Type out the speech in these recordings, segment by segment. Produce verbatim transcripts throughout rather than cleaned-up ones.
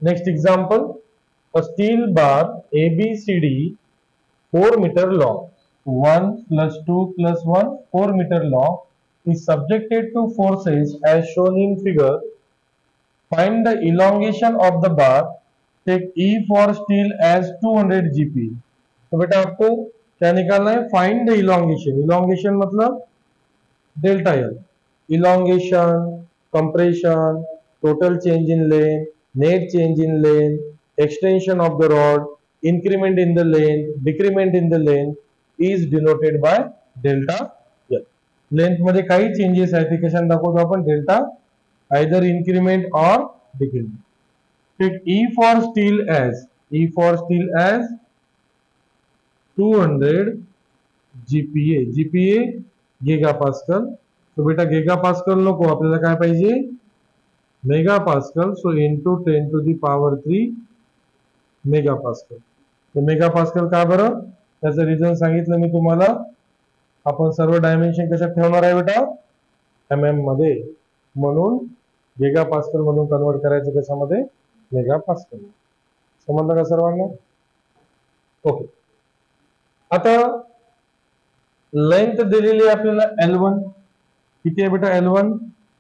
Next example, a steel bar A B C D four meter long, one plus two plus one, four meter long, is subjected to forces as shown in figure. Find the elongation of the bar. Take E for steel as two hundred G P. तो बेटा आपको क्या निकालना है? Find the elongation. Elongation मतलब delta L. Elongation, compression, total change in length, net change in length, extension of the rod, increment in the length, decrement in the length is denoted by delta L. Length मध्ये काही changes आहेत ते कशाने दाखवतो आपण? Delta either increment or decrement. Take E for steel as E for steel as two hundred G P A. G P A gigapascal. तो बेटा gigapascal नको, आपल्याला काय पाहिजे? Megapascal. So into ten to the power three megapascal. तो megapascal का बरं? त्याचं रिझन सांगितलं मी तुम्हाला. आपण सर्व डायमेन्शन कशात ठेवणार आहे बेटा? एम एम मध्ये. म्हणून गिगापास्कल मधून कन्वर्ट करायचं कशामध्ये? मेगापास्कल. समजलं का सर्वांना? ओके. आता लेंथ दिलेली आहे आपल्याला एल वन. किती आहे बेटा L one?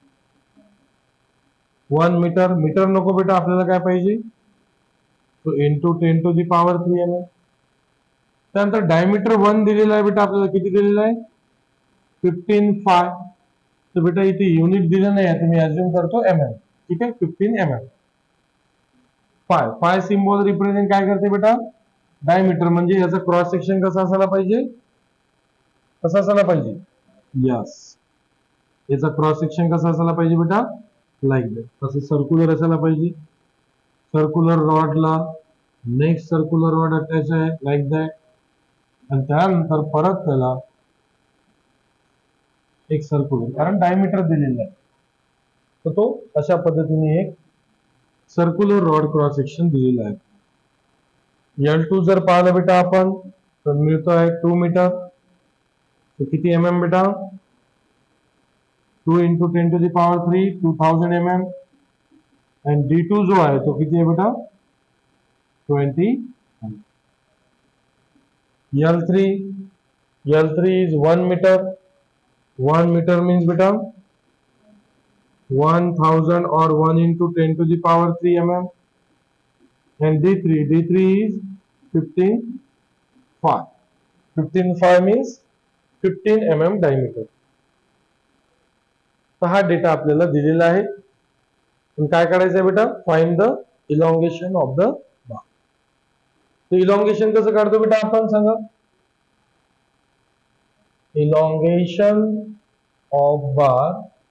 One metre. Metre नको बेटा, आपल्याला काय पाहिजे? तो into ten to the power three M M. त्यानंतर डायमीटर वन दिलेला आहे बेटा आपल्याला. किती दिलेला आहे? Fifteen phi. तो बेटा इथे युनिट दिलं नाही आहे, तर मी अज्युम करतो एम एम. ठीक आहे, fifteen M M. Phi phi symbol represent काय करते बेटा? डायमीटर. म्हणजे याचा क्रॉस सेक्शन कसा असायला पाहिजे? कसा असायला पाहिजे? यस, याचा क्रॉस सेक्शन कसा असायला पाहिजे बेटा? Like that. तसं सर्क्युलर असायला पाहिजे. सर्क्युलर रॉडला नेक्स्ट सर्क्युलर रॉड अटॅच आहे लाईक दॅट. आणि त्यानंतर परत त्याला एक सर्क्युलर, कारण डायमीटर दिलेला आहे, तर तो अशा पद्धतीने एक सर्क्युलर रॉड क्रॉस सेक्शन दिलेला आहे. एल टू जर पाहिलं बेटा आपण, तर मिळतो आहे टू मीटर. तो किती एम एम बेटा? Two into ten to the power three, two thousand M M. And D two जो आहे तो किती आहे बेटा? Twenty. L three L three is one metre. One metre means बेटा वन थाउजंड और one into ten to the power three M M. And D three D three is fifteen phi. Fifteen phi means fifteen M M diameter. तर हा data आपल्याला दिलेला आहे. पण काय करायचं आहे बेटा? Find the elongation of the bar. तो इलॉंगेशन कसं काढतो बेटा आपण? सांगा. elongation of bar.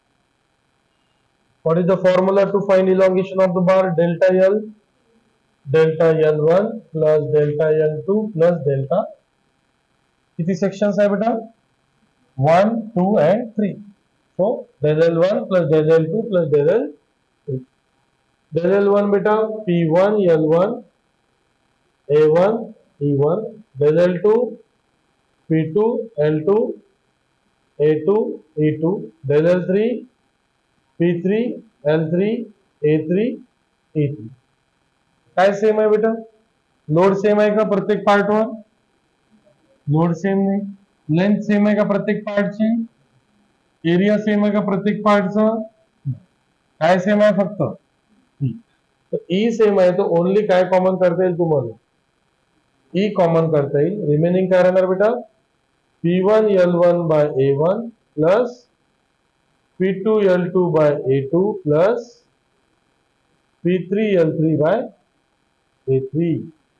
What is the formula to find elongation of the bar? Delta L. Delta L one plus delta L two plus delta. किती sections आहे बेटा? one, two and three. So del L one plus del L two plus del L three. Del L one बेटा P one L one A one E one. Del L two P two L two A two E two. Del L three P three L three A three E three. काय same आहे बेटा? Load same आहे का प्रत्येक पार्टवर? Load same नाही. Length same आहे का प्रत्येक पार्टची? एरिया सेम आहे का प्रत्येक पार्टचा? काय सेम आहे? फक्त ई सेम आहे. तो ओनली काय कॉमन करता येईल तुम्हाला? ई कॉमन करता येईल. रिमेनिंग काय राहणार बेटा? P one L one by A one plus P two L two by A two plus P three L three by A three.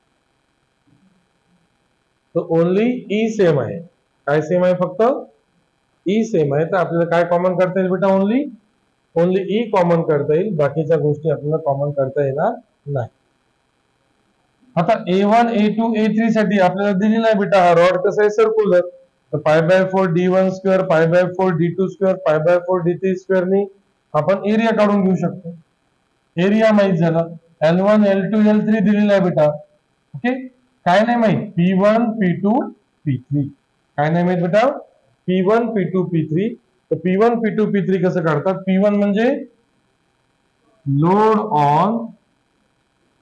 तो ओनली ई सेम आहे. काय सेम आहे? फक्त ई सेम आहे. तर आपल्याला काय कॉमन करता येईल बेटा? ओनली ओनली ई कॉमन करता येईल. बाकीच्या गोष्टी आपल्याला कॉमन करता येणार नाही. आता A one A two A three साठी आपल्याला दिलेला आहे बेटा हा रॉड कसा आहे? सर्क्युलर. तर pi by four D one square, pi by four D two square, pi by four D three square नी आपण एरिया काढून घेऊ शकतो. एरिया माहित झाला. L one L two L three दिलेला आहे बेटा. ओके. काय नाही माहित? P one P two P three. काय नाही माहित बेटा? P one P two P three. तर P one P two P three कसं काढतात? पी वन म्हणजे load on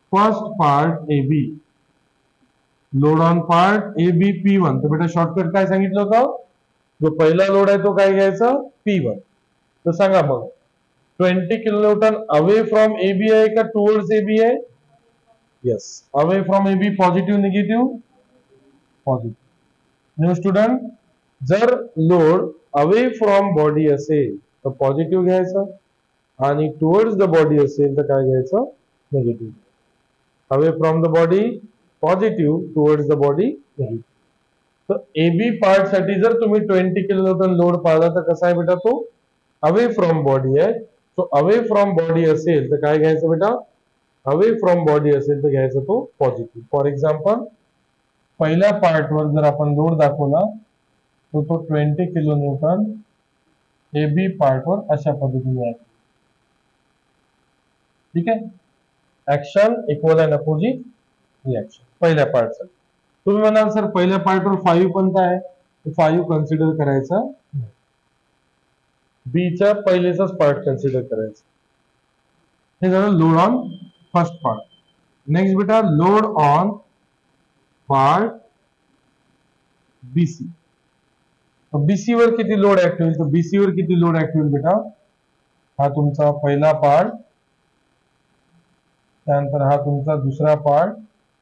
first part A B, load on part A B P one. तर बेटा शॉर्टकट काय सांगितलं होतं, जो पहिला लोड आहे तो काय घ्यायचा, पी वन. तर सांगा मग twenty kilonewton away from A B आहे का टुवर्ड्स ए बी आहे? Yes, away from A B. Positive negative? Positive. New student, जर लोड अवे फ्रॉम बॉडी असेल तर पॉझिटिव्ह घ्यायचं आणि टुवर्ड्स द बॉडी असेल तर काय घ्यायचं, negative. Away from the body positive, towards the body negative. तर ए बी पार्ट साठी जर तुम्ही ट्वेंटी किलोन्यूटन लोड पाहिला तर कसा आहे बेटा, तो अवे फ्रॉम बॉडी आहे. सो अवे फ्रॉम बॉडी असेल तर काय घ्यायचं बेटा, अवे फ्रॉम बॉडी असेल तर घ्यायचा तो पॉझिटिव्ह. फॉर एक्झाम्पल पहिल्या पार्टवर जर आपण लोड दाखवला तर तो twenty kilo newton A B पार्टवर अशा पद्धतीने आहे. ठीक आहे. Action equal and opposite reaction पहिल्या पार्टसाठी. तुम्ही म्हणाल सर पहिल्या पार्टवर फाईव्ह कोणता आहे, तर फाईव्ह कन्सिडर करायचा, बीच्या पहिलेचाच पार्ट कन्सिडर करायचा. हे झालं load on first part. Next बेटा load on part BC. BC वर किती लोड ऍक्ट होईल, तर बीसी वर किती लोड ऍक्ट होईल बेटा, हा तुमचा पहिला पार्ट, त्यानंतर हा तुमचा दुसरा पार्ट.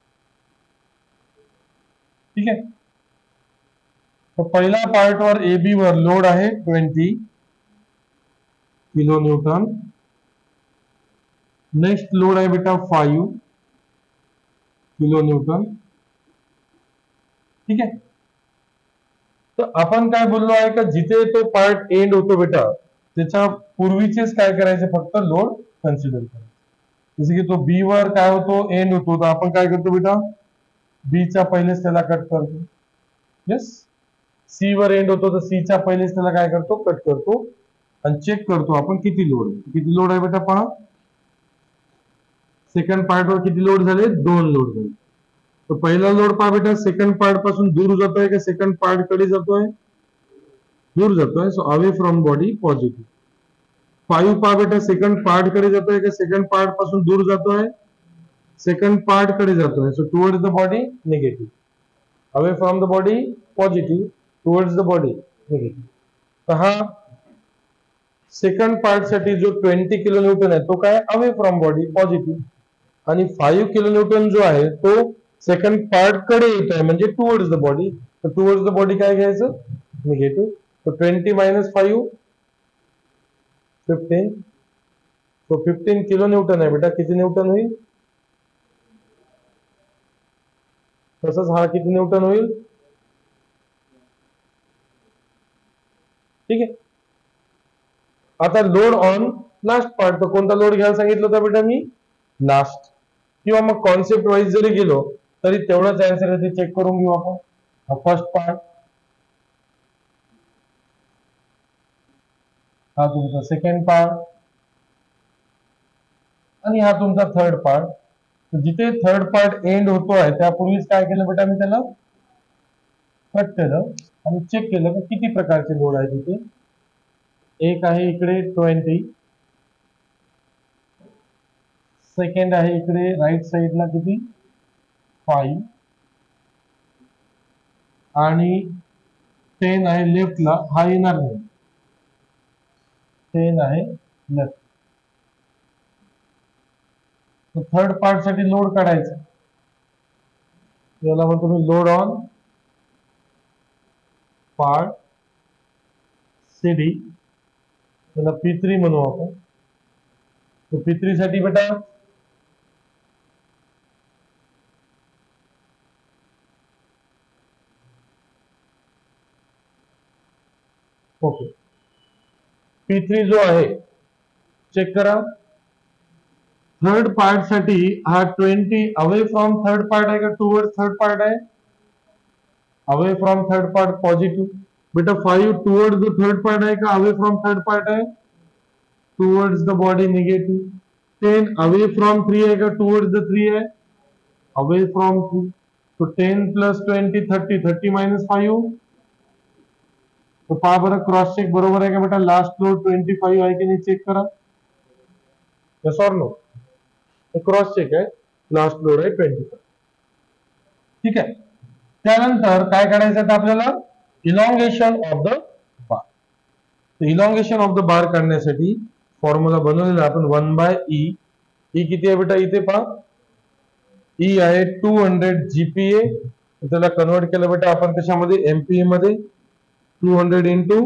ठीक आहे. तर पहिल्या पार्टवर ए बी वर लोड आहे twenty kilo newton. Next load आहे बेटा फाईव्ह किलो न्यूटन. ठीक आहे. तर आपण काय बोललो आहे का, जिथे तो पार्ट एंड होतो बेटा त्याच्या पूर्वीचेच काय करायचे, फक्त लोड कन्सिडर करायचे. जसे की तो बी वर काय होतो, एंड होतो, तर आपण काय करतो बेटा, बीच्या पहिलेच त्याला कट करतो. यस. सी वर एंड होतो तर सीच्या पहिलेच त्याला काय करतो, कट करतो आणि चेक करतो आपण किती लोड आहे. किती लोड आहे बेटा पहा, सेकंड पार्टवर किती लोड झाले, दोन लोड झाले. तर पहिला लोड पहा बेटा सेकंड पार्ट पासून दूर जातोय का सेकंड पार्ट कडे जातोय, दूर जातोय. So away from body positive. Five पहा बेटा सेकंड पार्ट कडे जातोय का सेकंड पार्ट पासून दूर जातोय, सेकंड पार्ट कडे जातोय. So towards the body negative. Away from the body positive, towards the body negative. तर हा सेकंड पार्ट साठी जो ट्वेंटी किलो न्यूटन आहे तो काय, अवे फ्रॉम बॉडी पॉझिटिव्ह. आणि फाईव्ह किलो न्यूटन जो आहे तो सेकंड पार्ट कडे येत आहे म्हणजे टुवर्ड्स द बॉडी. तर टुवर्ड्स द बॉडी काय घ्यायचं, निगेटिव्ह. तर ट्वेंटी मायनस फाईव्ह फिफ्टीन. तो फिफ्टीन किलो न्यूटन आहे बेटा, किती न्यूटन होईल, तसंच हा किती न्यूटन होईल. ठीक आहे. आता लोड ऑन लास्ट पार्ट. तर कोणता लोड घ्यायला सांगितलं होता बेटा मी, लास्ट. किंवा मग कॉन्सेप्ट वाईज जरी गेलो तरी तेवढाच आन्सर आहे ते चेक करून घेऊ आपण. हा फर्स्ट पार्ट, हा तुमचा सेकंड पार्ट आणि हा तुमचा थर्ड पार्ट. जिथे थर्ड पार्ट एंड होतो आहे त्यापूर्वीच काय केलं बेटा, मी त्याला कट केलं आणि चेक केलं की किती प्रकारचे लोड आहे तिथे. एक आहे इकडे ट्वेंटी, सेकंड आहे इकडे राईट साइडला किती फाईव्ह, आणि टेन आहे लेफ्टला, हा येणार नाही, टेन आहे लेफ्ट. थर्ड पार्ट साठी लोड काढायचा, याला म्हणतो मी load on part C D, त्याला पी थ्री म्हणू आपण. तो पी थ्री साठी बेटा ओके, पी थ्री जो आहे चेक करा. थर्ड पार्ट साठी हा twenty away from third part आहे का टुवर्ड्स थर्ड पार्ट आहे, away from third part positive. बेटा five towards the third part आहे का अवे फ्रॉम थर्ड पार्ट आहे, towards the body negative. Ten away from three आहे का टुवर्ड्स द थ्री आहे, अवे फ्रॉम थ्री. तो ten plus twenty thirty, thirty minus five. तो पहा बरं क्रॉस चेक बरोबर आहे का बेटा, लास्ट लोड ट्वेंटी फाईव्ह आहे की नाही चेक करा. Yes or no, cross check आहे. लास्ट लोड आहे ट्वेंटी फाय. ठीक आहे. त्यानंतर काय करायचं आहे आपल्याला, elongation of the bar. Elongation of the bar काढण्यासाठी फॉर्म्युला बनवलेला आपण वन बाय ई. ई किती आहे बेटा, इथे पहा ई आहे टू हंड्रेड जीपीए. त्याला कन्वर्ट केलं बेटा आपण कशामध्ये, एमपीए मध्ये. Two hundred into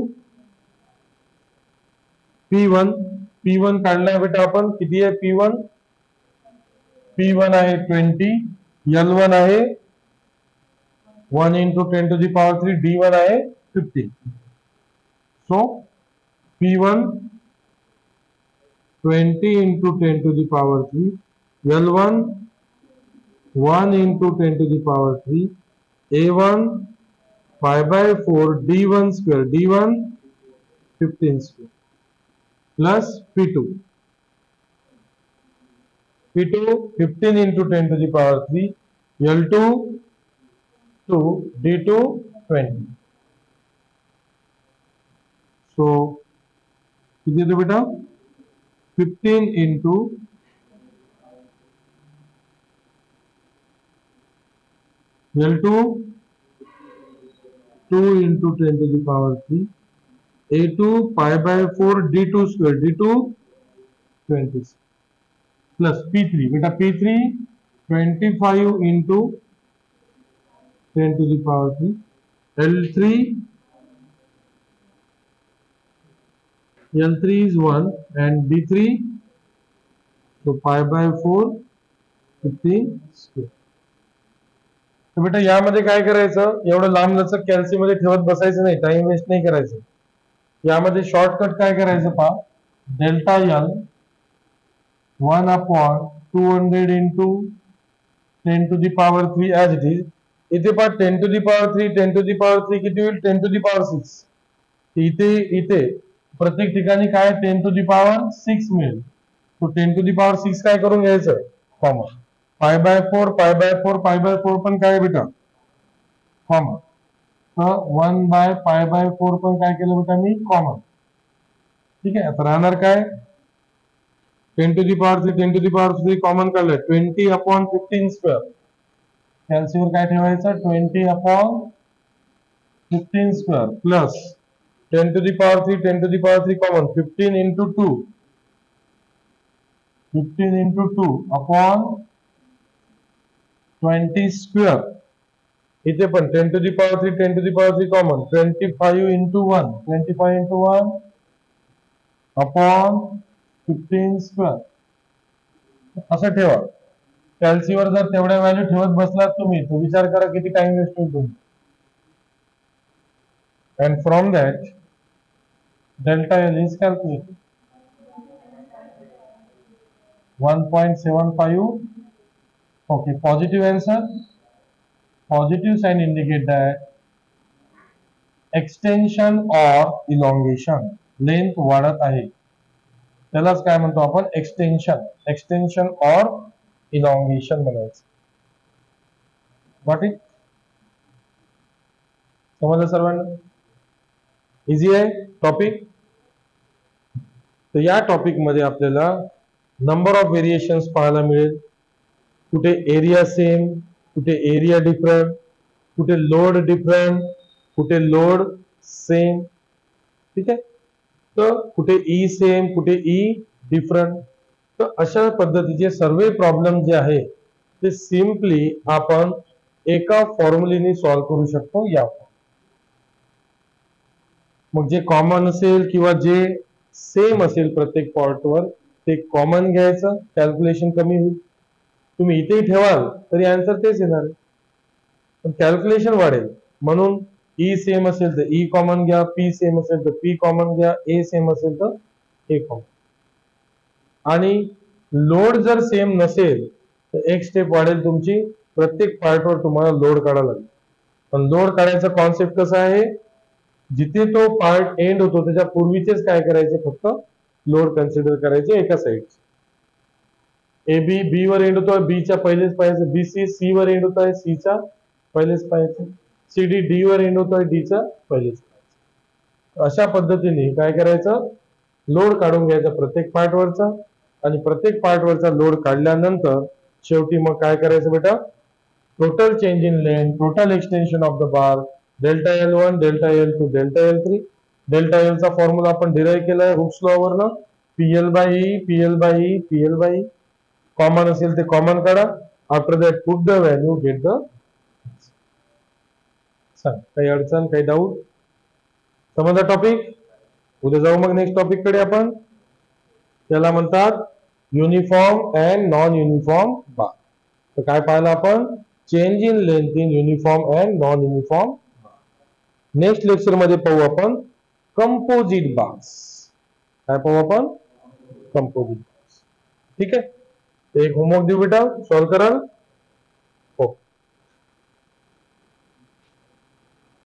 P one. P one काढलाय बेटा आपण, किती आहे पी वन. पी वन आहे ट्वेंटी. एल वन आहे one into ten to the power three. D one आहे fifteen. So P one twenty into ten to the power three. L one one into ten to the power three. A one pi by four. D one square. D one fifteen square plus P two. P two fifteen into ten to the power three. L two two. D two twenty. So किती येतो बेटा, fifteen into L two two into ten to the power three. A two pi by four. D two square. D two twenty plus P three. बेटा P three twenty five into ten to the power three. L three L three is one and D three so five by four fifteen square. तर बेटा यामध्ये काय करायचं, एवढं लांब लचक कॅल्सी मध्ये ठेवत बसायचं नाही, टाइम वेस्ट नाही करायचं. यामध्ये शॉर्टकट काय करायचं पहा, delta L one upon two hundred into ten to the power three as it is. इथे पहा ten to the power three. Ten to the power three किती होईल, ten to the power six. इथे इथे प्रत्येक ठिकाणी काय ten to the power six मिळेल. तो ten to the power six काय करून घ्यायचं, common. Pi by four. Pi by four. Pi by four पण काय बेटा कॉमन. तर one by pi by four पण काय केलं बेटा मी, कॉमन. ठीक आहे. आता राहणार काय, ten to the power three. Ten to the power three common काढलं, ट्वेंटी अपॉन फिफ्टीन स्क्वेअर. कॅल्सीवर काय ठेवायचं, twenty upon fifteen square plus ten to the power three. Ten to the power three common, fifteen into two. Fifteen into two upon twenty square. इथे पण ten to the power three. Ten to the power three common, twenty five into one. Twenty five into one upon fifteen square. असं ठेवा. कॅल्सीवर जर तेवढ्या value ठेवत बसलात तुम्ही तर विचार करा किती टाइम वेस्ट होईल तुम्ही. And from that, delta L is calculated. one point seven five. Okay, positive answer. Positive sign indicate that extension or elongation. Length वाढत आहे. त्यालाच काय म्हणतो आपण, extension. Extension or elongation म्हणायचं. Got it? समजलं सर्वांना? इझी आहे टॉपिक. तर या टॉपिक मध्ये आपल्याला नंबर ऑफ व्हेरिएशन्स पाहायला मिळेल. कुठे एरिया सेम, कुठे एरिया डिफरंट, कुठे लोड डिफरंट, कुठे लोड सेम. ठीक आहे. तर कुठे ई सेम, कुठे ई डिफरंट. तर अशा पद्धतीचे सर्व प्रॉब्लेम जे आहे ते सिम्पली आपण एका फॉर्म्युलेने सॉल्व्ह करू शकतो. या मग जे कॉमन असेल किंवा जे सेम असेल प्रत्येक पॉर्टवर ते कॉमन घ्यायचं, कॅल्क्युलेशन कमी होईल. तुम्ही इथेही ठेवाल तरी आन्सर तेच येणार आहे, पण कॅल्क्युलेशन वाढेल. म्हणून ई सेम असेल तर ई कॉमन घ्या, पी सेम असेल तर पी कॉमन घ्या, ए सेम असेल तर ए कॉमन. आणि लोड जर सेम नसेल तर एक स्टेप वाढेल तुमची, प्रत्येक पार्टवर तुम्हाला लोड काढायला लागेल. पण लोड काढायचा कॉन्सेप्ट कसा आहे, जिथे तो पार्ट एंड होतो त्याच्या पूर्वीचेच काय करायचे, फक्त लोड कन्सिडर करायचे एका साइड. ए बी बी वर एंड होतोय, बी च्या पहिलेच पाहायचं. बी सी सी वर एंड होतोय, सी च्या पहिलेच पाहायचं. सी डी डी वर एंड होतोय, डी च्या पहिलेच पाहायचं. अशा पद्धतीने काय करायचं, लोड काढून घ्यायचा प्रत्येक पार्ट वरचा. आणि प्रत्येक पार्ट वरचा लोड काढल्यानंतर शेवटी मग काय करायचं बेटा, total change in length, total extension of the bar, delta L one, delta L two, delta L three. Delta L चा फॉर्म्युला आपण डिराईव्ह केलाय हुक्स लॉ वरनं, PL by E, PL by E, PL by E. Common असेल ते common काढा. After that put the value, get the. सांग काही अडचण, काही डाऊट? समजला टॉपिक? उद्या जाऊ मग नेक्स्ट टॉपिक कडे आपण. त्याला म्हणतात uniform and non uniform bar. तर काय पाहिलं आपण, change in length in uniform and non uniform. Next lecture मध्ये पाहू आपण कंपोजिट बार्स. काय पाहू आपण, कंपोजिट बार्स. ठीक आहे. एक होमवर्क देऊ बेटा, सॉल्व कराल.